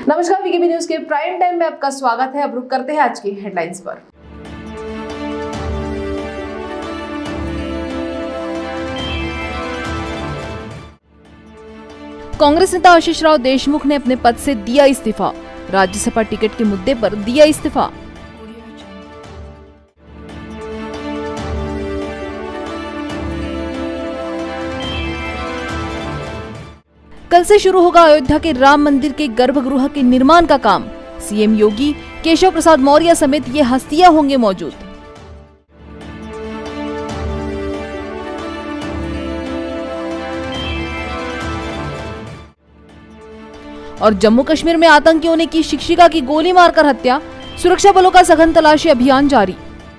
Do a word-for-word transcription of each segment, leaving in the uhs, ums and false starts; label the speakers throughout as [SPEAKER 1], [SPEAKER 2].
[SPEAKER 1] नमस्कार, VKB news के prime time में आपका स्वागत है। अब रुक करते हैं आज की हेडलाइंस पर। कांग्रेस नेता आशीष राव देशमुख ने अपने पद से दिया इस्तीफा। राज्यसभा टिकट के मुद्दे पर दिया इस्तीफा। कल से शुरू होगा अयोध्या के राम मंदिर के गर्भगृह के निर्माण का काम। सीएम योगी, केशव प्रसाद मौर्य समेत ये हस्तियां होंगे मौजूद। और जम्मू कश्मीर में आतंकियों ने की शिक्षिका की गोली मारकर हत्या। सुरक्षा बलों का सघन तलाशी अभियान जारी।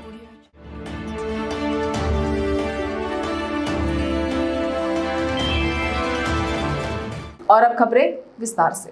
[SPEAKER 1] और अब खबरें विस्तार से।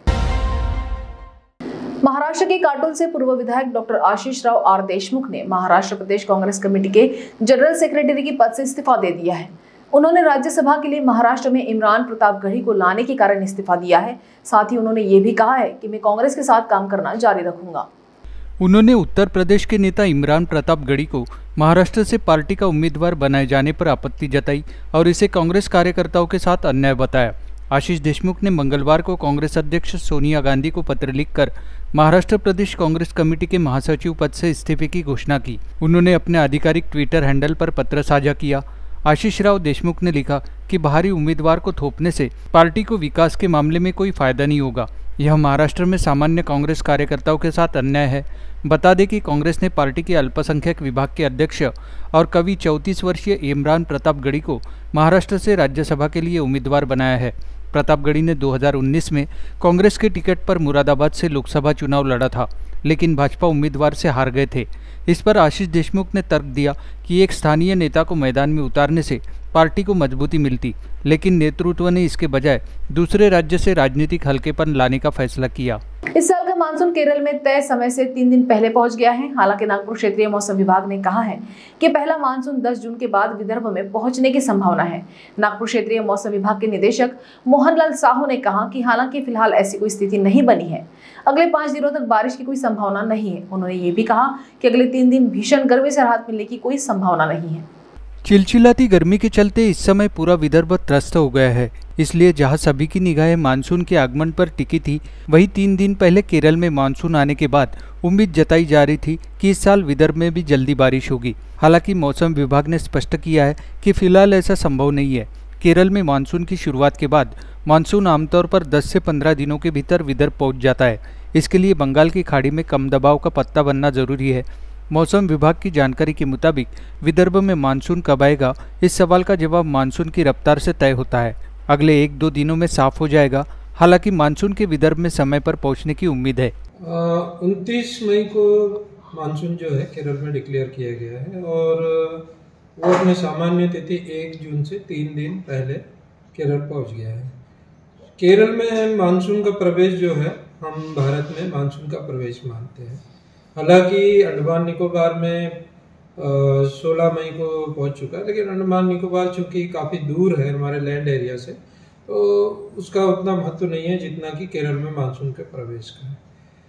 [SPEAKER 1] महाराष्ट्र के काटोल से पूर्व विधायक डॉक्टर आशीष राव आर देशमुख ने महाराष्ट्र प्रदेश कांग्रेस कमेटी के जनरल सेक्रेटरी के पद से इस्तीफा दे दिया है। उन्होंने राज्यसभा के लिए महाराष्ट्र में इमरान प्रतापगढ़ी को लाने के कारण इस्तीफा दिया है। साथ ही उन्होंने ये भी कहा है कि मैं कांग्रेस के साथ काम करना जारी रखूंगा।
[SPEAKER 2] उन्होंने उत्तर प्रदेश के नेता इमरान प्रतापगढ़ी को महाराष्ट्र से पार्टी का उम्मीदवार बनाए जाने पर आपत्ति जताई और इसे कांग्रेस कार्यकर्ताओं के साथ अन्याय बताया। आशीष देशमुख ने मंगलवार को कांग्रेस अध्यक्ष सोनिया गांधी को पत्र लिखकर महाराष्ट्र प्रदेश कांग्रेस कमेटी के महासचिव पद से इस्तीफे की घोषणा की। उन्होंने अपने आधिकारिक ट्विटर हैंडल पर पत्र साझा किया। आशीष राव देशमुख ने लिखा कि बाहरी उम्मीदवार को थोपने से पार्टी को विकास के मामले में कोई फायदा नहीं होगा। यह महाराष्ट्र में सामान्य कांग्रेस कार्यकर्ताओं के साथ अन्याय है। बता दें कि कांग्रेस ने पार्टी के अल्पसंख्यक विभाग के अध्यक्ष और कवि चौंतीस वर्षीय इमरान प्रतापगढ़ी को महाराष्ट्र से राज्यसभा के लिए उम्मीदवार बनाया है। प्रतापगढ़ी ने दो हज़ार उन्नीस में कांग्रेस के टिकट पर मुरादाबाद से लोकसभा चुनाव लड़ा था, लेकिन भाजपा उम्मीदवार से हार गए थे। इस पर आशीष देशमुख ने तर्क दिया कि एक स्थानीय नेता को मैदान में उतारने से पार्टी को मजबूती मिलती, लेकिन नेतृत्व ने इसके बजाय दूसरे राज्य से राजनीतिक हल्केपन लाने का फैसला किया।
[SPEAKER 1] इस साल का मानसून केरल में तय समय से तीन दिन पहले पहुंच गया है। हालांकि नागपुर क्षेत्रीय मौसम विभाग ने कहा है कि पहला मानसून दस जून के बाद विदर्भ में पहुंचने की संभावना है। नागपुर क्षेत्रीय मौसम विभाग के निदेशक मोहनलाल साहू ने कहा कि हालांकि फिलहाल ऐसी कोई स्थिति नहीं बनी है। अगले पांच दिनों तक बारिश की कोई संभावना नहीं है। उन्होंने ये भी कहा कि अगले तीन दिन भीषण गर्मी से राहत मिलने की कोई संभावना नहीं है।
[SPEAKER 2] चिलचिलाती गर्मी के चलते इस समय पूरा विदर्भ त्रस्त हो गया है। इसलिए जहां सभी की निगाहें मानसून के आगमन पर टिकी थी, वहीं तीन दिन पहले केरल में मानसून आने के बाद उम्मीद जताई जा रही थी कि इस साल विदर्भ में भी जल्दी बारिश होगी। हालांकि मौसम विभाग ने स्पष्ट किया है कि फिलहाल ऐसा संभव नहीं है। केरल में मानसून की शुरुआत के बाद मानसून आमतौर पर दस से पंद्रह दिनों के भीतर विदर्भ पहुँच जाता है। इसके लिए बंगाल की खाड़ी में कम दबाव का पत्ता बनना जरूरी है। मौसम विभाग की जानकारी के मुताबिक विदर्भ में मानसून कब आएगा, इस सवाल का जवाब मानसून की रफ्तार से तय होता है। अगले एक दो दिनों में साफ हो जाएगा। हालांकि मानसून के विदर्भ में समय पर पहुंचने की उम्मीद है।
[SPEAKER 3] उनतीस मई को मानसून जो है केरल में डिक्लेयर किया गया है और वो अपने सामान्य तिथि एक जून से तीन दिन पहले केरल पहुंच गया है। केरल में मानसून का प्रवेश जो है हम भारत में मानसून का प्रवेश मानते हैं। हालांकि अंडमान निकोबार में सोलह मई को पहुंच चुका है, लेकिन अंडमान निकोबार चूँकि काफ़ी दूर है हमारे लैंड एरिया से, तो उसका उतना महत्व नहीं है जितना कि केरल में मानसून के प्रवेश का है।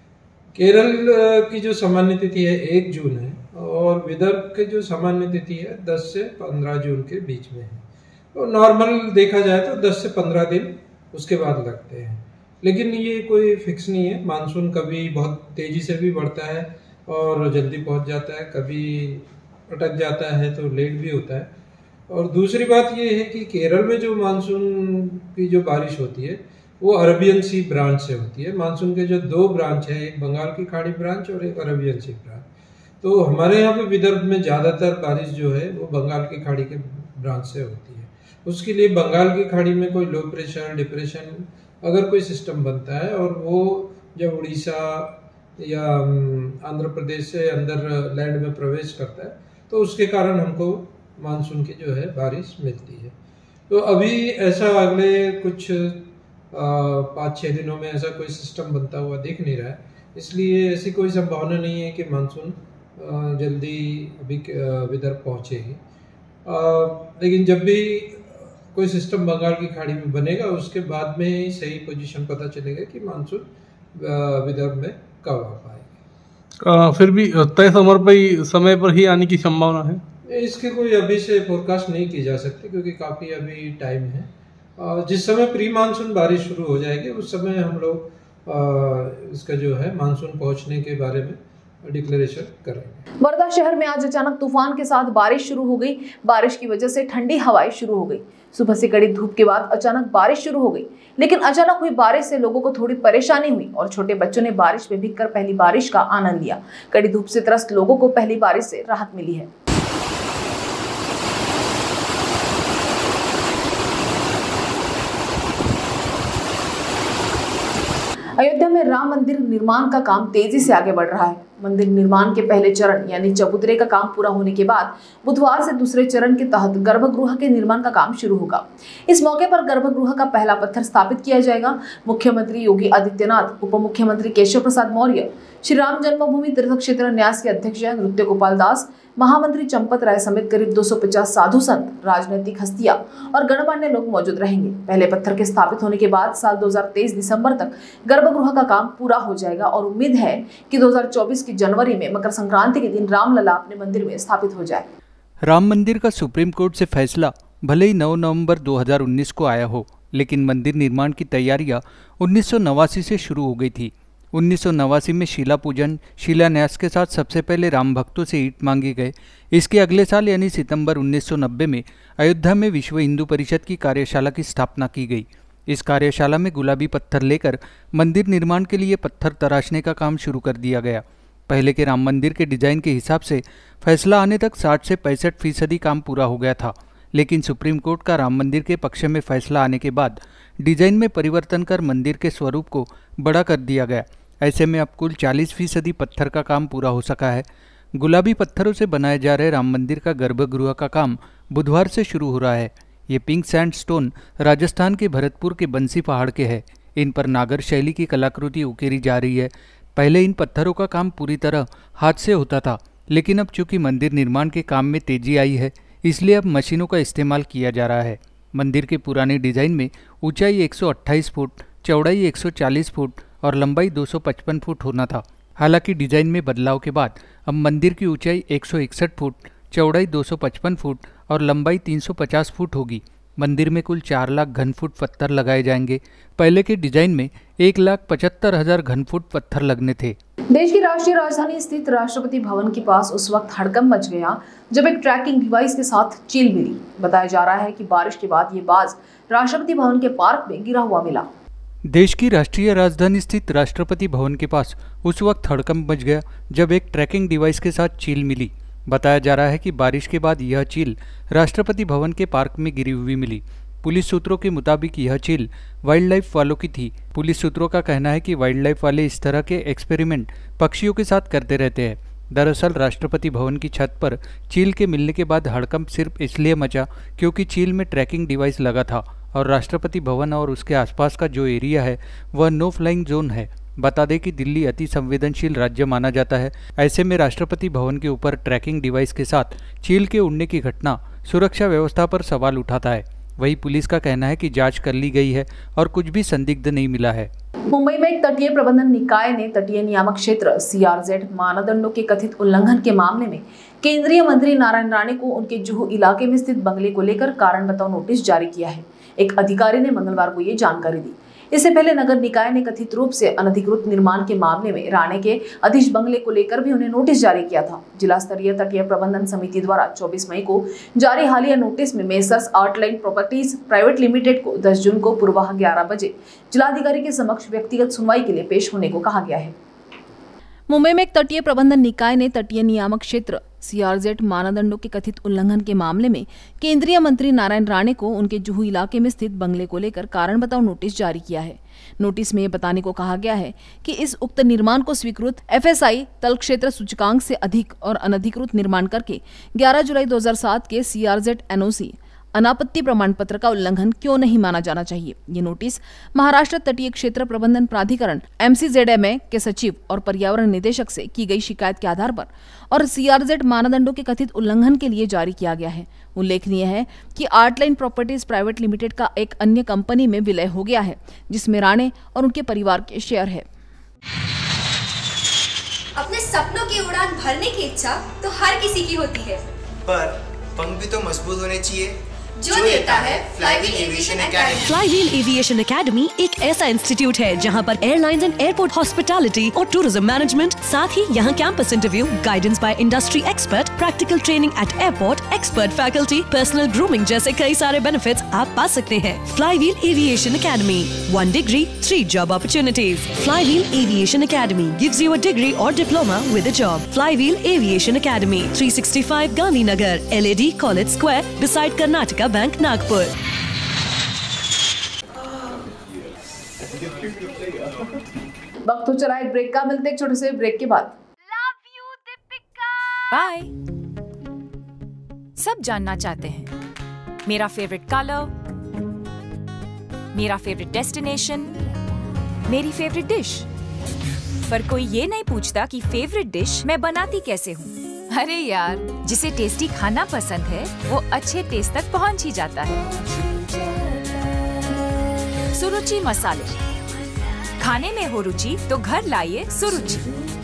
[SPEAKER 3] केरल की जो सामान्य तिथि है एक जून है और विदर्भ की जो सामान्य तिथि है दस से पंद्रह जून के बीच में है। तो नॉर्मल देखा जाए तो दस से पंद्रह दिन उसके बाद लगते हैं, लेकिन ये कोई फिक्स नहीं है। मानसून कभी बहुत तेज़ी से भी बढ़ता है और जल्दी पहुंच जाता है, कभी अटक जाता है तो लेट भी होता है। और दूसरी बात ये है कि केरल में जो मानसून की जो बारिश होती है वो अरबियन सी ब्रांच से होती है। मानसून के जो दो ब्रांच है, एक बंगाल की खाड़ी ब्रांच और एक अरबियन सी ब्रांच। तो हमारे यहाँ पे विदर्भ में ज़्यादातर बारिश जो है वो बंगाल की खाड़ी के ब्रांच से होती है। उसके लिए बंगाल की खाड़ी में कोई लो प्रेशर, डिप्रेशन अगर कोई सिस्टम बनता है और वो जब उड़ीसा या आंध्र प्रदेश से अंदर लैंड में प्रवेश करता है तो उसके कारण हमको मानसून की जो है बारिश मिलती है। तो अभी ऐसा अगले कुछ पाँच छः दिनों में ऐसा कोई सिस्टम बनता हुआ दिख नहीं रहा है, इसलिए ऐसी कोई संभावना नहीं है कि मानसून जल्दी अभी विदर्भ पहुँचेगी। लेकिन जब भी कोई सिस्टम बंगाल की खाड़ी में बनेगा उसके बाद में ही सही पोजीशन पता चलेगा कि मानसून विदर्भ में कब आ पाएगी।
[SPEAKER 4] आ, फिर भी तय समय पर ही समय पर ही आने की संभावना है।
[SPEAKER 3] इसके कोई अभी से फोरकास्ट नहीं की जा सकती क्योंकि काफ़ी अभी टाइम है। जिस समय प्री मानसून बारिश शुरू हो जाएगी उस समय हम लोग इसका जो है मानसून पहुंचने के बारे में डिक्लेरेशन करेंगे।
[SPEAKER 1] वर्धा शहर में आज अचानक तूफान के साथ बारिश शुरू हो गई। बारिश की वजह से ठंडी हवाएं शुरू हो गई। सुबह से कड़ी धूप के बाद अचानक बारिश शुरू हो गई, लेकिन अचानक हुई बारिश से लोगों को थोड़ी परेशानी हुई और छोटे बच्चों ने बारिश में भीगकर पहली बारिश का आनंद लिया। कड़ी धूप से त्रस्त लोगों को पहली बारिश से राहत मिली है। अयोध्या में राम मंदिर निर्माण का काम तेजी से आगे बढ़ रहा है। मंदिर निर्माण के पहले चरण यानी चबूतरे का काम पूरा होने के बाद बुधवार से दूसरे चरण के तहत गर्भगृह के निर्माण का काम शुरू होगा। इस मौके पर गर्भगृह का पहला पत्थर स्थापित किया जाएगा। मुख्यमंत्री योगी आदित्यनाथ, उप मुख्यमंत्री केशव प्रसाद मौर्य, श्री राम जन्मभूमि तीर्थ क्षेत्र न्यास के अध्यक्ष नृत्य गोपाल दास, महामंत्री चंपत राय समेत करीब दो सौ पचास साधु संत, राजनीतिक हस्तियां और गणमान्य लोग मौजूद रहेंगे। पहले पत्थर के स्थापित होने के बाद साल दो हज़ार तेईस दिसंबर तक गर्भगृह का काम पूरा हो जाएगा और उम्मीद है कि दो हज़ार चौबीस की जनवरी में मकर संक्रांति के दिन रामलला अपने मंदिर में स्थापित हो जाए।
[SPEAKER 2] राम मंदिर का सुप्रीम कोर्ट से फैसला भले ही नौ नवंबर दो हज़ार उन्नीस को आया हो, लेकिन मंदिर निर्माण की तैयारियां उन्नीस सौ नवासी से शुरू हो गई थी। उन्नीस सौ नवासी में शिला पूजन शिलान्यास के साथ सबसे पहले राम भक्तों से ईंट मांगे गए। इसके अगले साल यानी सितंबर उन्नीस सौ नब्बे में अयोध्या में विश्व हिंदू परिषद की कार्यशाला की स्थापना की गई। इस कार्यशाला में गुलाबी पत्थर लेकर मंदिर निर्माण के लिए पत्थर तराशने का काम शुरू कर दिया गया। पहले के राम मंदिर के डिजाइन के हिसाब से फैसला आने तक साठ से पैंसठ फीसदी काम पूरा हो गया था, लेकिन सुप्रीम कोर्ट का राम मंदिर के पक्ष में फैसला आने के बाद डिजाइन में परिवर्तन कर मंदिर के स्वरूप को बड़ा कर दिया गया। ऐसे में अब कुल चालीस फीसदी पत्थर का काम पूरा हो सका है। गुलाबी पत्थरों से बनाए जा रहे राम मंदिर का गर्भगृह का काम बुधवार से शुरू हो रहा है। ये पिंक सैंडस्टोन राजस्थान के भरतपुर के बंसी पहाड़ के हैं। इन पर नागर शैली की कलाकृति उकेरी जा रही है। पहले इन पत्थरों का काम पूरी तरह हाथ से होता था, लेकिन अब चूंकि मंदिर निर्माण के काम में तेजी आई है, इसलिए अब मशीनों का इस्तेमाल किया जा रहा है। मंदिर के पुराने डिजाइन में ऊंचाई एक सौ अट्ठाईस फुट, चौड़ाई एक सौ चालीस फुट और लंबाई दो सौ पचपन फुट होना था। हालांकि डिजाइन में बदलाव के बाद अब मंदिर की ऊंचाई एक सौ इकसठ फुट, चौड़ाई दो सौ पचपन फुट और लंबाई तीन सौ पचास फुट होगी। मंदिर में कुल चार लाख घन फुट पत्थर लगाए जाएंगे। पहले के डिजाइन में एक लाख पचहत्तर हजार घन फुट पत्थर लगने थे।
[SPEAKER 1] देश की राष्ट्रीय राजधानी स्थित राष्ट्रपति भवन के पास उस वक्त हड़कंप मच गया जब एक ट्रैकिंग डिवाइस के साथ चील मिली। बताया जा रहा है कि बारिश के बाद ये बाज राष्ट्रपति भवन के पार्क में गिरा हुआ मिला।
[SPEAKER 2] देश की राष्ट्रीय राजधानी स्थित राष्ट्रपति भवन के पास उस वक्त हड़कंप मच गया जब एक ट्रैकिंग डिवाइस के साथ चील मिली। बताया जा रहा है कि बारिश के बाद यह चील राष्ट्रपति भवन के पार्क में गिरी हुई मिली। पुलिस सूत्रों के मुताबिक यह चील वाइल्ड लाइफ वालों की थी। पुलिस सूत्रों का कहना है कि वाइल्ड लाइफ वाले इस तरह के एक्सपेरिमेंट पक्षियों के साथ करते रहते हैं। दरअसल राष्ट्रपति भवन की छत पर चील के मिलने के बाद हड़कंप सिर्फ इसलिए मचा क्योंकि चील में ट्रैकिंग डिवाइस लगा था और राष्ट्रपति भवन और उसके आसपास का जो एरिया है वह नो फ्लाइंग जोन है। बता दें कि दिल्ली अति संवेदनशील राज्य माना जाता है। ऐसे में राष्ट्रपति भवन के ऊपर ट्रैकिंग डिवाइस के साथ चील के उड़ने की घटना सुरक्षा व्यवस्था पर सवाल उठाता है। वही पुलिस का कहना है कि जांच कर ली गई है और कुछ भी संदिग्ध नहीं मिला है।
[SPEAKER 1] मुंबई में एक तटीय प्रबंधन निकाय ने तटीय नियामक क्षेत्र सीआरजेड मानदंडों के कथित उल्लंघन के मामले में केंद्रीय मंत्री नारायण राणे को उनके जुहू इलाके में स्थित बंगले को लेकर कारण बताओ नोटिस जारी किया है। एक अधिकारी ने मंगलवार को ये जानकारी दी। इससे पहले नगर निकाय ने कथित रूप से अनधिकृत निर्माण के मामले में राणे के अधीश बंगले को लेकर भी उन्हें नोटिस जारी किया था। जिला स्तरीय तटीय प्रबंधन समिति द्वारा चौबीस मई को जारी हालिया नोटिस में messrs Artline properties private limited को दस जून को पूर्वाह ग्यारह बजे जिलाधिकारी के समक्ष व्यक्तिगत सुनवाई के लिए पेश होने को कहा गया है। मुंबई में एक तटीय प्रबंधन निकाय ने तटीय नियामक क्षेत्र सीआरजेड मानदंडों के कथित उल्लंघन के मामले में केंद्रीय मंत्री नारायण राणे को उनके जुहू इलाके में स्थित बंगले को लेकर कारण बताओ नोटिस जारी किया है। नोटिस में बताने को कहा गया है कि इस उक्त निर्माण को स्वीकृत एफएसआई तल क्षेत्र सूचकांक से अधिक और अनधिकृत निर्माण करके ग्यारह जुलाई दो हज़ार सात के सीआरजेड एनओसी अनापत्ति प्रमाण पत्र का उल्लंघन क्यों नहीं माना जाना चाहिए। ये नोटिस महाराष्ट्र तटीय क्षेत्र प्रबंधन प्राधिकरण एमसीजेडएमए के सचिव और पर्यावरण निदेशक से की गई शिकायत के आधार पर और सीआरजेड मानदंडों के कथित उल्लंघन के लिए जारी किया गया है। उल्लेखनीय है कि आर्टलाइन प्रॉपर्टीज प्राइवेट लिमिटेड का एक अन्य कंपनी में विलय हो गया है जिसमें राणे और उनके परिवार के शेयर है।
[SPEAKER 5] अपने सपनों की उड़ान भरने की इच्छा तो हर किसी की होती है,
[SPEAKER 6] पर पंख भी तो मजबूत होने चाहिए
[SPEAKER 5] जो देता है Flywheel aviation academy.
[SPEAKER 7] Flywheel aviation academy एक ऐसा इंस्टीट्यूट है जहां पर एयरलाइंस एंड एयरपोर्ट हॉस्पिटैलिटी और टूरिज्म मैनेजमेंट, साथ ही यहां campus interview, guidance by industry expert, practical training at airport, expert faculty, personal grooming जैसे कई सारे बेनिफिट्स आप पा सकते हैं। Flywheel aviation academy, one degree, three job opportunities. Flywheel aviation academy gives you a degree और diploma with a job. Flywheel aviation academy, three sixty five Gandhinagar, L A D college square, beside Karnataka bank, Nagpur.
[SPEAKER 1] वक्त हो चला एक break का, मिलते एक छोटे से ब्रेक के बाद।
[SPEAKER 8] बाय। सब जानना चाहते हैं मेरा फेवरेट कलर, मेरा फेवरेट डेस्टिनेशन, मेरी फेवरेट डिश, पर कोई ये नहीं पूछता कि फेवरेट डिश मैं बनाती कैसे हूँ। अरे यार, जिसे टेस्टी खाना पसंद है वो अच्छे टेस्ट तक पहुँच ही जाता है। सुरुचि मसाले, खाने में हो रुचि तो घर लाइए सुरुचि।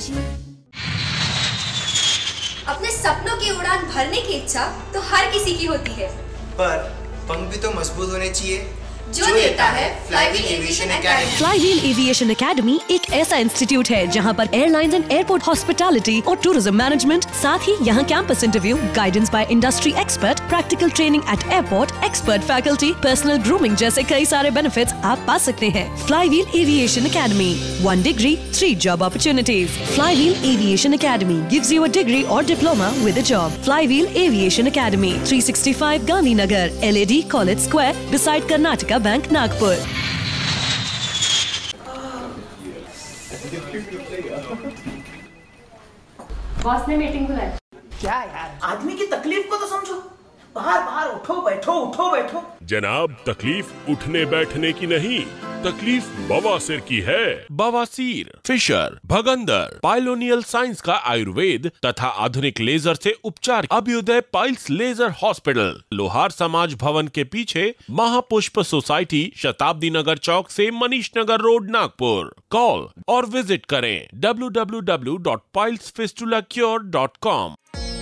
[SPEAKER 5] अपने सपनों की उड़ान भरने की इच्छा तो हर किसी की होती है,
[SPEAKER 6] पर पंख भी तो मजबूत होने चाहिए
[SPEAKER 5] जो देता है Flywheel aviation academy.
[SPEAKER 7] Flywheel aviation academy एक ऐसा इंस्टीट्यूट है जहां पर एयरलाइंस एंड एयरपोर्ट हॉस्पिटैलिटी और टूरिज्म मैनेजमेंट, साथ ही यहां campus interview, guidance by industry expert, practical training at airport, expert faculty, personal grooming जैसे कई सारे बेनिफिट्स आप पा सकते हैं। Flywheel aviation academy, one degree, three job opportunities. Flywheel aviation academy gives you a degree और diploma with a job. Flywheel aviation academy, three sixty five Gandhinagar, L A D college square, beside Karnataka bank, Nagpur.
[SPEAKER 9] Boss ने meeting बुलाई।
[SPEAKER 10] क्या यार, आदमी की तकलीफ को तो समझो। बाहर बाहर उठो बैठो उठो बैठो।
[SPEAKER 11] जनाब, तकलीफ उठने बैठने की नहीं, तकलीफ बवासीर की है। बवासीर, फिशर, भगंदर, पाइलोनियल साइंस का आयुर्वेद तथा आधुनिक लेजर से उपचार। अभ्युदय पाइल्स लेजर हॉस्पिटल, लोहार समाज भवन के पीछे, महापुष्प सोसाइटी, शताब्दी नगर चौक से मनीष नगर रोड, नागपुर। कॉल और विजिट करें W W W dot piles fistula cure dot com.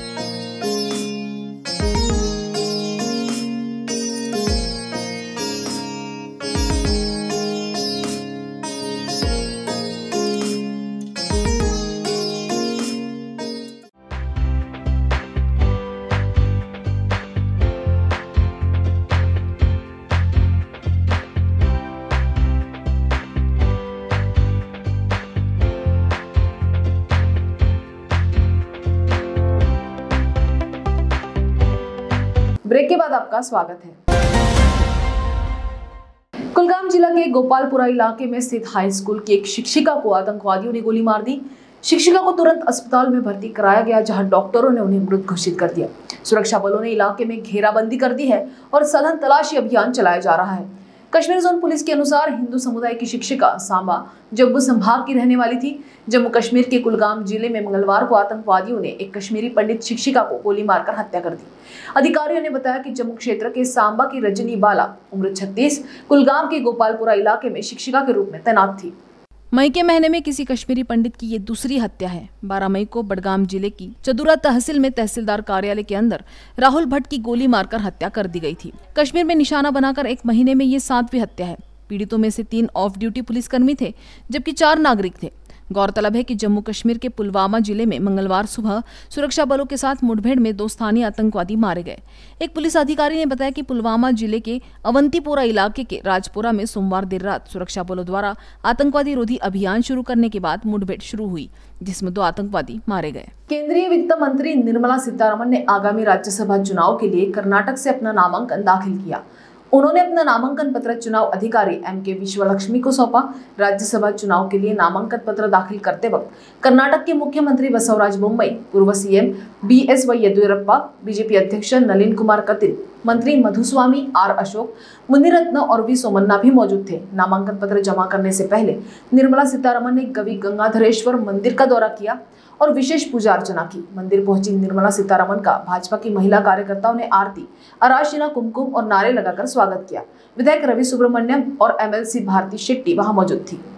[SPEAKER 1] Break के बाद आपका स्वागत है। कुलगाम जिला के गोपालपुरा इलाके में स्थित हाई स्कूल की एक शिक्षिका को आतंकवादियों ने गोली मार दी। शिक्षिका को तुरंत अस्पताल में भर्ती कराया गया, जहां डॉक्टरों ने उन्हें मृत घोषित कर दिया। सुरक्षा बलों ने इलाके में घेराबंदी कर दी है और सघन तलाशी अभियान चलाया जा रहा है। कश्मीर जोन पुलिस के अनुसार हिंदू समुदाय की शिक्षिका सांबा जम्मू संभाग की रहने वाली थी। जम्मू कश्मीर के कुलगाम जिले में मंगलवार को आतंकवादियों ने एक कश्मीरी पंडित शिक्षिका को गोली मारकर हत्या कर दी। अधिकारियों ने बताया कि जम्मू क्षेत्र के सांबा की रजनी बाला, उम्र छत्तीस, कुलगाम के गोपालपुरा इलाके में शिक्षिका के रूप में तैनात थी। मई के महीने में किसी कश्मीरी पंडित की ये दूसरी हत्या है। बारह मई को बडगाम जिले की चदुरा तहसील में तहसीलदार कार्यालय के अंदर राहुल भट्ट की गोली मारकर हत्या कर दी गई थी। कश्मीर में निशाना बनाकर एक महीने में ये सातवीं हत्या है। पीड़ितों में से तीन ऑफ ड्यूटी पुलिसकर्मी थे, जबकि चार नागरिक थे। गौरतलब है कि जम्मू कश्मीर के पुलवामा जिले में मंगलवार सुबह सुरक्षा बलों के साथ मुठभेड़ में दो स्थानीय आतंकवादी मारे गए। एक पुलिस अधिकारी ने बताया कि पुलवामा जिले के अवंतीपोरा इलाके के राजपुरा में सोमवार देर रात सुरक्षा बलों द्वारा आतंकवादी रोधी अभियान शुरू करने के बाद मुठभेड़ शुरू हुई, जिसमें दो आतंकवादी मारे गए। केंद्रीय वित्त मंत्री निर्मला सीतारमण ने आगामी राज्यसभा चुनाव के लिए कर्नाटक से अपना नामांकन दाखिल किया। उन्होंने अपना नामांकन पत्र चुनाव अधिकारी एम के विश्वलक्ष्मी को सौंपा। राज्यसभा चुनाव के लिए नामांकन पत्र दाखिल करते वक्त कर्नाटक के मुख्यमंत्री बसवराज बोम्मई, पूर्व CM B S Y Yediyurappa, BJP अध्यक्ष नलिन कुमार कटील, मंत्री मधुस्वामी, आर अशोक, मुनिरत्न और वी सोमन्ना भी मौजूद थे। नामांकन पत्र जमा करने से पहले निर्मला सीतारमण ने गवि गंगाधरेश्वर मंदिर का दौरा किया और विशेष पूजा अर्चना की। मंदिर पहुंची निर्मला सीतारमण का भाजपा की महिला कार्यकर्ताओं ने आरती, अराशिना, कुमकुम और नारे लगाकर स्वागत किया। विधायक रवि सुब्रमण्यम और एमएलसी भारती शेट्टी वहां मौजूद थी।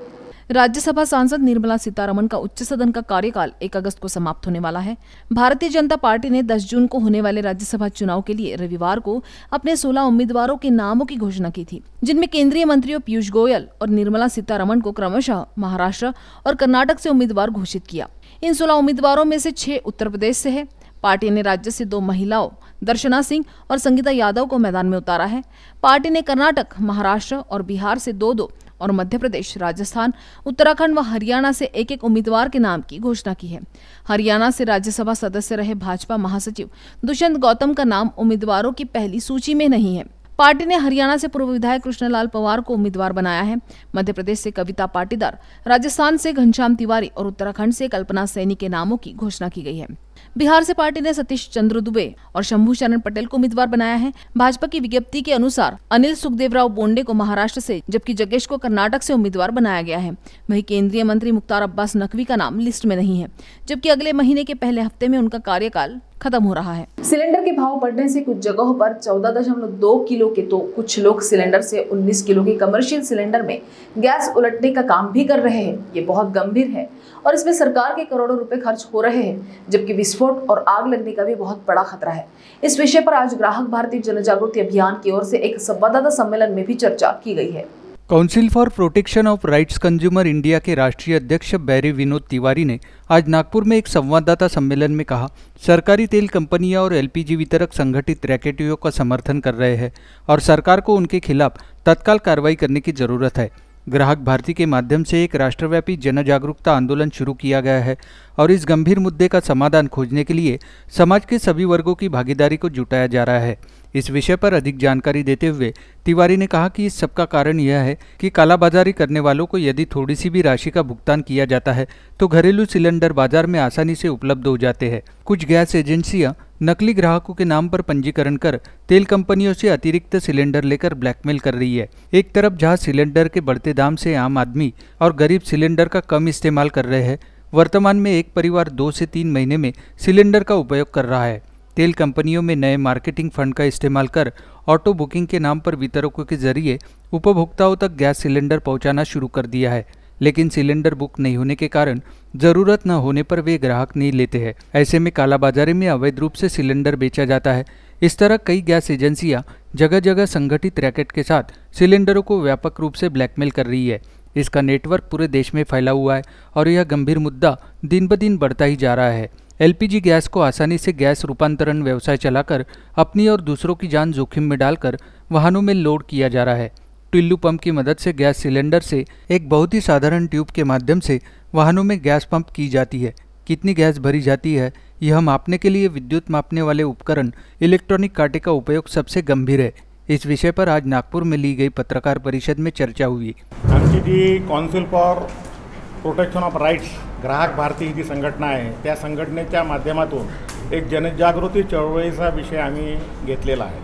[SPEAKER 1] राज्यसभा सांसद निर्मला सीतारमण का उच्च सदन का कार्यकाल एक अगस्त को समाप्त होने वाला है। भारतीय जनता पार्टी ने दस जून को होने वाले राज्यसभा चुनाव के लिए रविवार को अपने सोलह उम्मीदवारों के नामों की घोषणा की थी, जिनमें केंद्रीय मंत्रियों पीयूष गोयल और निर्मला सीतारमण को क्रमशः महाराष्ट्र और कर्नाटक से उम्मीदवार घोषित किया। इन सोलह उम्मीदवारों में से छह उत्तर प्रदेश से है। पार्टी ने राज्य से दो महिलाओं दर्शना सिंह और संगीता यादव को मैदान में उतारा है। पार्टी ने कर्नाटक, महाराष्ट्र और बिहार से दो दो और मध्य प्रदेश, राजस्थान, उत्तराखंड व हरियाणा से एक एक उम्मीदवार के नाम की घोषणा की है। हरियाणा से राज्यसभा सदस्य रहे भाजपा महासचिव दुष्यंत गौतम का नाम उम्मीदवारों की पहली सूची में नहीं है। पार्टी ने हरियाणा से पूर्व विधायक कृष्णलाल पवार को उम्मीदवार बनाया है। मध्य प्रदेश से कविता पाटीदार, राजस्थान से घनश्याम तिवारी और उत्तराखंड से कल्पना सैनी के नामों की घोषणा की गई है। बिहार से पार्टी ने सतीश चंद्र दुबे और शंभू शरण पटेल को उम्मीदवार बनाया है। भाजपा की विज्ञप्ति के अनुसार अनिल सुखदेवराव बोंडे को महाराष्ट्र से, जबकि जगेश को कर्नाटक से उम्मीदवार बनाया गया है। वहीं केंद्रीय मंत्री मुख्तार अब्बास नकवी का नाम लिस्ट में नहीं है, जबकि अगले महीने के पहले हफ्ते में उनका कार्यकाल खत्म हो रहा है। सिलेंडर के भाव बढ़ने से कुछ जगहों पर चौदह दशमलव दो किलो के तो कुछ लोग सिलेंडर से उन्नीस किलो के कमर्शियल सिलेंडर में गैस उलटने का काम भी कर रहे हैं। ये बहुत गंभीर है और इसमें सरकार के करोड़ों रुपए खर्च हो रहे हैं, जबकि विस्फोट और आग लगने का भी बहुत बड़ा खतरा है। इस विषय पर आज ग्राहक भारती जन जागृति अभियान की ओर से एक संवाददाता सम्मेलन में भी चर्चा की गई है।
[SPEAKER 2] Council for protection of rights consumer India के राष्ट्रीय अध्यक्ष बैरी विनोद तिवारी ने आज नागपुर में एक संवाददाता सम्मेलन में कहा, सरकारी तेल कंपनियां और एलपीजी वितरक संगठित रैकेटियों का समर्थन कर रहे हैं और सरकार को उनके खिलाफ तत्काल कार्रवाई करने की जरूरत है। ग्राहक भारती के माध्यम से एक राष्ट्रव्यापी जन जागरूकता आंदोलन शुरू किया गया है और इस गंभीर मुद्दे का समाधान खोजने के लिए समाज के सभी वर्गों की भागीदारी को जुटाया जा रहा है। इस विषय पर अधिक जानकारी देते हुए तिवारी ने कहा कि इस सब का कारण यह है कि कालाबाजारी करने वालों को यदि थोड़ी सी भी राशि का भुगतान किया जाता है तो घरेलू सिलेंडर बाजार में आसानी से उपलब्ध हो जाते हैं। कुछ गैस एजेंसियां नकली ग्राहकों के नाम पर पंजीकरण कर तेल कंपनियों से अतिरिक्त सिलेंडर लेकर ब्लैकमेल कर रही है। एक तरफ जहां सिलेंडर के बढ़ते दाम से आम आदमी और गरीब सिलेंडर का कम इस्तेमाल कर रहे हैं, वर्तमान में एक परिवार दो से तीन महीने में सिलेंडर का उपयोग कर रहा है। तेल कंपनियों में नए मार्केटिंग फंड का इस्तेमाल कर ऑटो बुकिंग के नाम पर वितरकों के जरिए उपभोक्ताओं तक गैस सिलेंडर पहुंचाना शुरू कर दिया है, लेकिन सिलेंडर बुक नहीं होने के कारण जरूरत न होने पर वे ग्राहक नहीं लेते हैं। ऐसे में कालाबाजारी में अवैध रूप से सिलेंडर बेचा जाता है। इस तरह कई गैस एजेंसियां जगह जगह संगठित रैकेट के साथ सिलेंडरों को व्यापक रूप से ब्लैकमेल कर रही है। इसका नेटवर्क पूरे देश में फैला हुआ है और यह गंभीर मुद्दा दिन ब दिन बढ़ता ही जा रहा है। एलपीजी गैस को आसानी से गैस रूपांतरण व्यवसाय चलाकर अपनी और दूसरों की जान जोखिम में डालकर वाहनों में लोड किया जा रहा है। टुल्लू पंप की मदद से गैस सिलेंडर से एक बहुत ही साधारण ट्यूब के माध्यम से वाहनों में गैस पंप की जाती है। कितनी गैस भरी जाती है यह मापने के लिए विद्युत मापने वाले उपकरण इलेक्ट्रॉनिक कांटे का उपयोग सबसे गंभीर है। इस विषय पर आज नागपुर में ली गई पत्रकार परिषद में चर्चा हुई।
[SPEAKER 12] आमची जी council for protection of rights ग्राहक भारती ही जी संघटना आहे त्या संघटनेच्या माध्यमातून एक जनजागृती चळवळीचा विषय आम्ही घेतलेला आहे।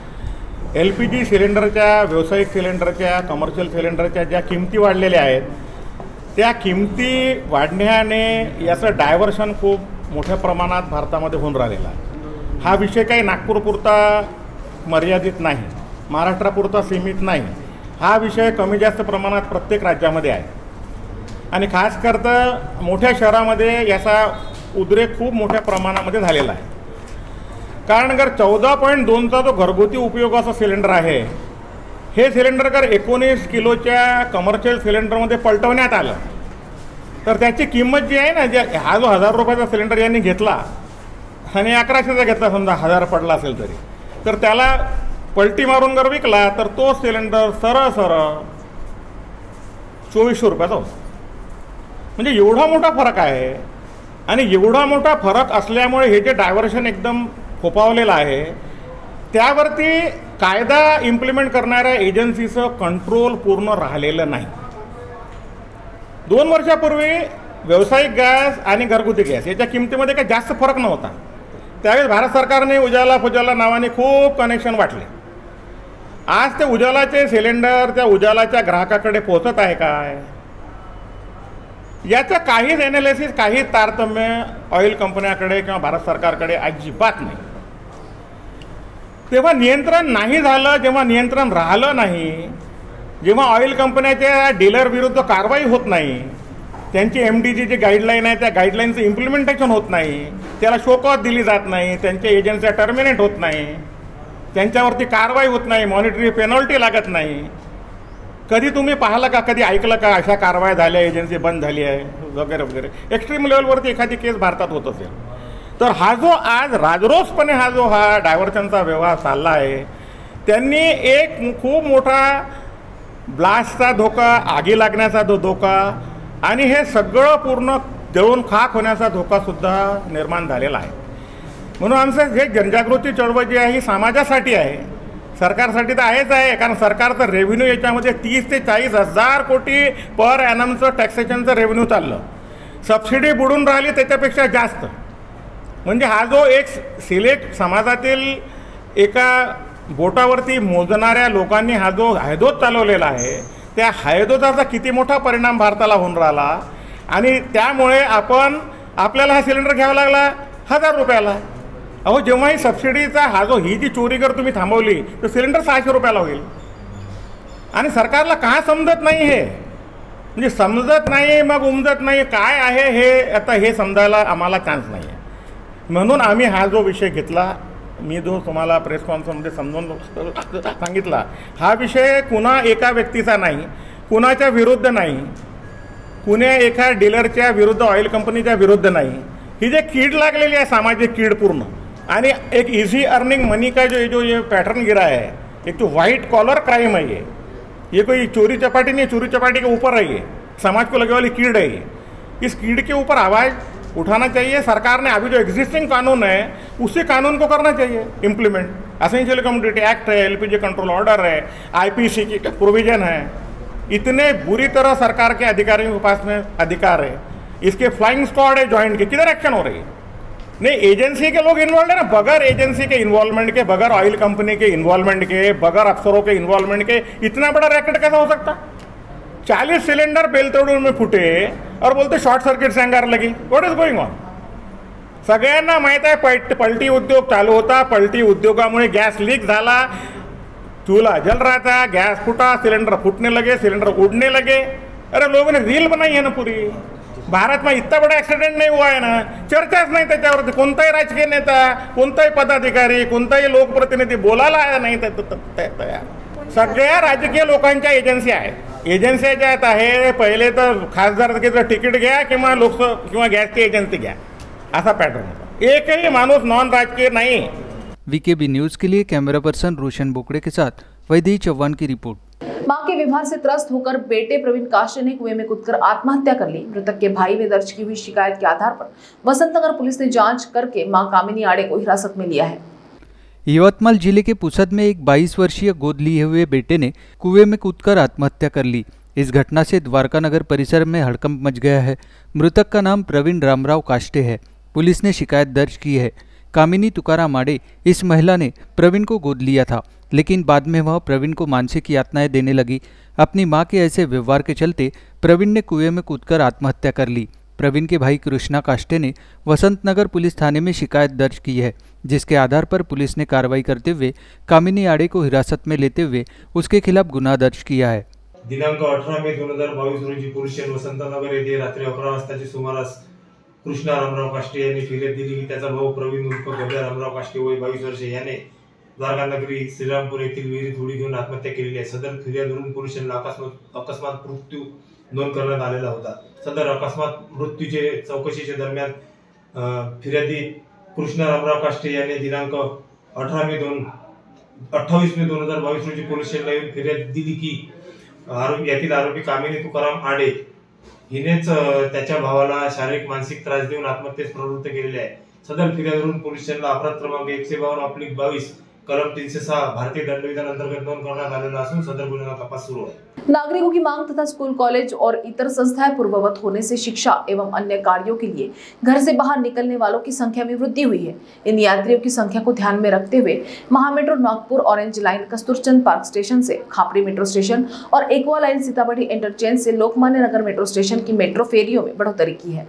[SPEAKER 12] एल पी जी सिलेंडरच्या, व्यावसायिक सिलेंडरच्या, कमर्शियल सिलेंडरच्या ज्या किमती वाढलेल्या आहेत त्या किमती वाढण्याने याचं डायव्हर्शन खूप मोठ्या प्रमाणात भारतामध्ये होऊन राहिलेलं आहे। हा विषय काही नागपूरपुरता मर्यादित नाही, महाराष्ट्रापुरता सीमित नाही, हा विषय कमी जास्त प्रमाणात प्रत्येक राज्यामध्ये आहे आणि खास करता मोठ्या शहरामध्ये याचा उद्रेक खूप मोठ्या प्रमाणामध्ये झालेला आहे। कारण अगर चौदा पॉईंट दोनचा जो घरगुती उपयोगाचा सिलेंडर आहे हे सिलेंडर अगर एकोणीस किलोच्या कमर्शियल सिलेंडरमध्ये पलटवण्यात आलं तर त्याची किंमत जी आहे ना, जे हा जो हजार रुपयाचा सिलेंडर यांनी घेतला आणि अकराशेचा घेतला समजा हजार पडला असेल तरी, तर त्याला पलटी मारून जर विकला तर तो सिलेंडर सरळ सरळ चोवीसशे रुपयाचा होतो। म्हणजे एवढा मोठा फरक आहे आणि एवढा मोठा फरक असल्यामुळे हे जे डायव्हर्शन एकदम फोपावलेलं आहे त्यावरती कायदा इम्प्लिमेंट करणाऱ्या एजन्सीचं कंट्रोल पूर्ण राहिलेलं नाही। दोन वर्षापूर्वी व्यावसायिक गॅस आणि घरगुती गॅस याच्या किमतीमध्ये काही जास्त फरक नव्हता। त्यावेळेस भारत सरकारने उजाला फुजाला नावाने खूप कनेक्शन वाटले। आज ते उजालाचे सिलेंडर त्या उजालाच्या ग्राहकाकडे पोहोचत आहे काय याचं काहीच एनालिसिस, काही तारतम्य ऑइल कंपन्याकडे किंवा भारत सरकारकडे अजिबात नाही। तेव्हा नियंत्रण नाही झालं, जेव्हा नियंत्रण राहिलं नाही जेव्हा ऑइल कंपन्याच्या डीलर विरुद्ध कारवाई होत नाही, त्यांची M D G G guideline आहे त्या गाईडलाईनचं इम्प्लिमेंटेशन होत नाही, त्याला शोकॉज दिली जात नाही, त्यांच्या एजन्स्या टर्मिनेट होत नाही, त्यांच्यावरती कारवाई होत नाही, मॉनिटरी पेनल्टी लागत नाही. कधी तुम्ही पाहिलं का, कधी ऐकलं का अशा कारवाया झाल्या, एजन्सी बंद झाली आहे वगैरे वगैरे. एक्स्ट्रीम लेवलवरती एखादी केस भारतात होत असेल तर हा जो आज राजरोसपणे हा जो हा डायव्हर्शनचा व्यवहार चालला आहे, त्यांनी एक खूप मोठा ब्लास्टचा धोका, आगी लागण्याचा जो धोका आणि हे सगळं पूर्ण जळून खाक होण्याचा धोकासुद्धा निर्माण झालेला आहे. म्हणून आमचं हे जनजागृती चळवळ जी आहे ही समाजासाठी आहे, सरकारसाठी तर आहेच आहे. कारण सरकारचं रेव्हेन्यू याच्यामध्ये तीस ते चाळीस हजार कोटी पर ॲनमचं टॅक्सेशनचं रेव्हेन्यू चाललं, सबसिडी बुडून राहिली त्याच्यापेक्षा जास्त. म्हणजे हा जो एक सिलेक्ट समाजातील एका बोटावरती मोजणाऱ्या लोकांनी हा जो हायदोत चालवलेला आहे, त्या हायदोताचा किती मोठा परिणाम भारताला होऊन राहिला. आणि त्यामुळे आपण आपल्याला हा सिलेंडर घ्यावा लागला हजार रुपयाला. अहो, जेव्हा ही सबसिडीचा हा जो ही जी चोरी जर तुम्ही थांबवली तर सिलेंडर सहाशे रुपयाला होईल. आणि सरकारला का समजत नाही, हे म्हणजे समजत नाही मग उमजत नाही काय आहे हे, आता हे समजायला आम्हाला चान्स नाही आहे. म्हणून आम्ही हा जो विषय घेतला, मी जो तुम्हाला प्रेस कॉन्फरन्समध्ये समजून सांगितला, हा विषय कुणा एका व्यक्तीचा नाही, कुणाच्या विरुद्ध नाही, कुण्या एका डीलरच्या विरुद्ध, ऑइल कंपनीच्या विरुद्ध नाही. ही जे कीड लागलेली आहे, सामाजिक कीड पूर्ण, आणि एक इजी अर्निंग मनी का जो जो ये पैटर्न गिरा है, एक तो वाइट कॉलर क्राइम है, ये ये कोई चोरी चपाटी नहीं, चोरी चपाटी के ऊपर है, ये समाज को लगे वाली कीड़ है. ये इस कीड़ के ऊपर आवाज़ उठाना चाहिए. सरकार ने अभी जो एग्जिस्टिंग कानून है उसी कानून को करना चाहिए इम्प्लीमेंट. एसेंशियल कमोडिटी एक्ट है, एलपीजी कंट्रोल ऑर्डर है, आईपीसी की प्रोविजन है. इतने बुरी तरह सरकार के अधिकारियों के पास में अधिकार है. इसके फ्लाइंग स्क्वाड है ज्वाइंट के, किधर एक्शन हो रही है? नहीं, एजेंसी के लोग इन्वॉल्व है ना. बगैर एजेंसी के इन्वॉल्वमेंट के, बगैर ऑयल कंपनी के इन्वॉल्वमेंट के, बगैर अफसरों के इन्वॉल्वमेंट के इतना बड़ा रैकेट कैसा हो सकता? चालीस सिलेंडर बेलतोड़ में फुटे और बोलते शॉर्ट सर्किट से अंगार लगी. What is going on? सगळ्यांना माहित आहे पलट पलटी उद्योग चालू होता. पलटी उद्योगामुळे गॅस लीक झाला, चूल्हा जल रहा था, गैस फूटा, सिलेंडर फूटने लगे, सिलेंडर उड़ने लगे. अरे लोगों ने रील बनाई है ना पूरी. भारत में इतना बड़ा एक्सीडेंट नहीं हुआ है ना, चर्चाच नाही त्याच्यावरती. कोणताही राजकीय नेता, कोणताही पदाधिकारी, कोणताही लोकप्रतिनिधी बोलायला आला नाही तयार. सगळ्या राजकीय लोकांच्या एजन्सी आहेत. एजन्सी ज्या आहे, पहिले तर खासदारकीचं तिकीट घ्या किंवा लोकसभा किंवा गॅसची एजन्सी घ्या, असा पॅटर्न होता. एकही माणूस नॉन राजकीय नाही.
[SPEAKER 2] वीकेबी न्यूज के लिए कैमरा पर्सन रोशन बोकड़े के साथ वैदेही चौहान की रिपोर्ट।
[SPEAKER 1] मां के विवाह से त्रस्त होकर बेटे प्रवीण काष्टे ने कुएं में कूदकर आत्महत्या कर ली। मृतक के भाई ने दर्ज की हुई शिकायत के आधार पर वसंतनगर पुलिस ने जांच करके मां कामिनी आड़े को हिरासत में लिया है।
[SPEAKER 2] यवतमाल जिले के पुसद में एक बाईस वर्षीय गोद लिए हुए बेटे ने कुएं में कूदकर आत्महत्या कर ली। इस घटना से द्वारका नगर परिसर में हड़कंप मच गया है। मृतक का नाम प्रवीण रामराव काष्टे है। पुलिस ने शिकायत दर्ज की है। कामिनी तुकाराम आड़े इस महिला ने प्रवीण को गोद लिया था, लेकिन बाद में वह प्रवीण को मानसिक यातनाएं देने लगी। अपनी मां के ऐसे व्यवहार के चलते प्रवीण ने कुएं में कूदकर आत्महत्या कर ली। प्रवीण के भाई कृष्णा काष्टे ने वसंतनगर पुलिस थाने में शिकायत दर्ज की है, जिसके आधार पर पुलिस ने कार्रवाई करते हुए कामिनी आड़े को हिरासत में लेते हुए उसके खिलाफ गुन्हा दर्ज किया है।
[SPEAKER 13] दिनांक अठरा मे दोन हजार बावीस रोजी पुरुष वसंतनगर येथे रात्री अकरा वाजताच्या सुमारास कृष्णा रामराव काष्टे यांनी फिर्याद दिली की त्याचा भाऊ प्रवीण उर्फ गजा रामराव काष्टे वय बावीस वर्षे याने द्वारका नगरी श्रीरामपूर येथील विहिरीत उडी घेऊन आत्महत्या केलेली आहे। सदर फिर्यादवरून पोलिसांना अकस्मात अकस्मात मृत्यू नोंद करण्यात आलेला होता। सदर अकस्मात मृत्यूचे चौकशीच्या दरम्यान फिर्यादी कृष्णा रामराव काष्टे याने दिनांक अठरा मे दोन अठ्ठावीस मे दोन हजार बावीस रोजी पोलिसांना येऊन फिर्याद दिली की आरोपी यातील आरोपी कामिनी तुकाराम आडे हिनेच त्याच्या भावाला शारीरिक मानसिक त्रास देऊन आत्महत्येस प्रवृत्त केलेले आहे। सदर फिर्यादवरून पोलिसांना अपराध क्रमांक एकशे बावन्न ऑब्लिक बावीस कलम तीनशे सहा भारतीय दंडविधान अंतर्गत नोंद करण्यात आलेला असून सदर गुन्ह्याचा तपास सुरू है।
[SPEAKER 1] नागरिकों की मांग तथा स्कूल कॉलेज और इतर संस्थाएं पूर्ववत होने से शिक्षा एवं अन्य कार्यों के लिए घर से बाहर निकलने वालों की संख्या में वृद्धि हुई है। इन यात्रियों की संख्या को ध्यान में रखते हुए MahaMetro Nagpur orange line Kasturchand park station से खापरी मेट्रो स्टेशन और एक्वा लाइन सीतामढ़ी इंटरचेंज से लोकमान्य नगर मेट्रो स्टेशन की मेट्रो फेरियों में बढ़ोतरी की है।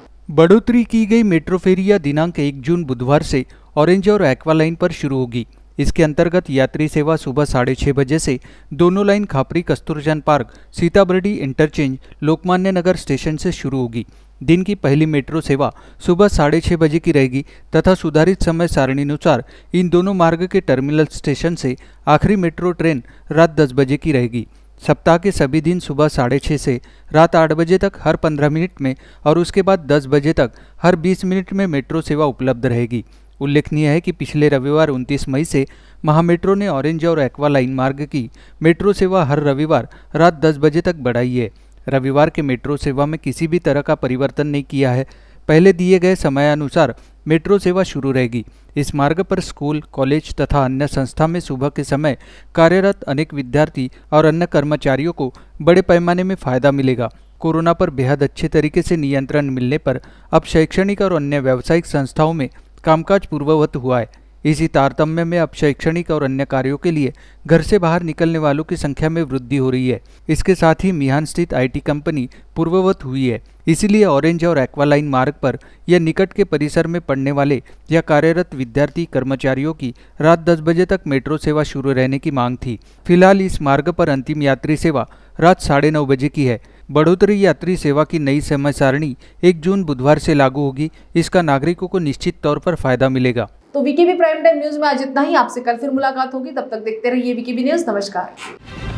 [SPEAKER 2] बढ़ोतरी की गई मेट्रो फेरियां दिनांक एक जून बुधवार से ऑरेंज और एक्वा लाइन पर शुरू होगी। इसके अंतर्गत यात्री सेवा सुबह साढ़े छः बजे से दोनों line Khapri Kasturchand park Sitabardi interchange Lokmanya Nagar station से शुरू होगी। दिन की पहली मेट्रो सेवा सुबह साढ़े छः बजे की रहेगी तथा सुधारित समय सारणी अनुसार इन दोनों मार्ग के टर्मिनल स्टेशन से आखिरी मेट्रो ट्रेन रात दस बजे की रहेगी। सप्ताह के सभी दिन सुबह साढ़े छः से रात आठ बजे तक हर पंद्रह मिनट में और उसके बाद दस बजे तक हर बीस मिनट में मेट्रो सेवा उपलब्ध रहेगी। उल्लेखनीय है कि पिछले रविवार उनतीस मई से महामेट्रो ने ऑरेंज और एक्वा लाइन मार्ग की मेट्रो सेवा हर रविवार रात दस बजे तक बढ़ाई है। रविवार के मेट्रो सेवा में किसी भी तरह का परिवर्तन नहीं किया है। पहले दिए गए समयानुसार मेट्रो सेवा शुरू रहेगी। इस मार्ग पर स्कूल, कॉलेज तथा अन्य संस्था में सुबह के समय कार्यरत अनेक विद्यार्थी और अन्य कर्मचारियों को बड़े पैमाने में फायदा मिलेगा। कोरोना पर बेहद अच्छे तरीके से नियंत्रण मिलने पर अब शैक्षणिक और अन्य व्यावसायिक संस्थाओं में कामकाज पूर्ववत हुआ है। इसी तारतम्य में अब शैक्षणिक और अन्य कार्यों के लिए घर से बाहर निकलने वालों की संख्या में वृद्धि हो रही है। इसके साथ ही मिहान स्थित आईटी कंपनी पूर्ववत हुई है। इसीलिए ऑरेंज और एक्वा लाइन मार्ग पर या निकट के परिसर में पढ़ने वाले या कार्यरत विद्यार्थी कर्मचारियों की रात दस बजे तक मेट्रो सेवा शुरू रहने की मांग थी। फिलहाल इस मार्ग पर अंतिम यात्री सेवा रात साढ़े नौ बजे की है। बढ़ोतरी यात्री सेवा की नई समय सारणी एक जून बुधवार से लागू होगी। इसका नागरिकों को निश्चित तौर पर फायदा मिलेगा।
[SPEAKER 1] तो वीकेबी प्राइम टाइम न्यूज में आज इतना ही। आपसे कल फिर मुलाकात होगी, तब तक देखते रहिए वीकेबी न्यूज। नमस्कार।